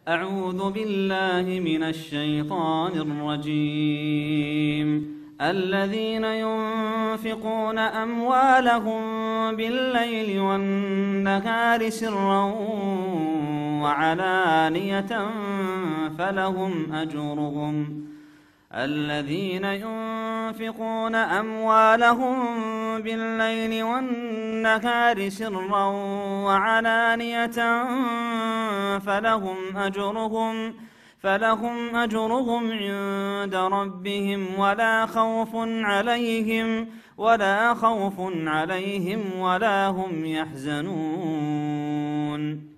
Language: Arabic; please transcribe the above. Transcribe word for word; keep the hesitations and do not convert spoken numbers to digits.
أعوذ بالله من الشيطان الرجيم. الذين ينفقون أموالهم بالليل والنهار سرا وعلانية فلهم أجرهم الذين ينفقون أموالهم بالليل والنهار سرا وعلانية فلهم أجرهم فلهم أجرهم عند ربهم ولا خوف عليهم ولا خوف عليهم ولا هم يحزنون.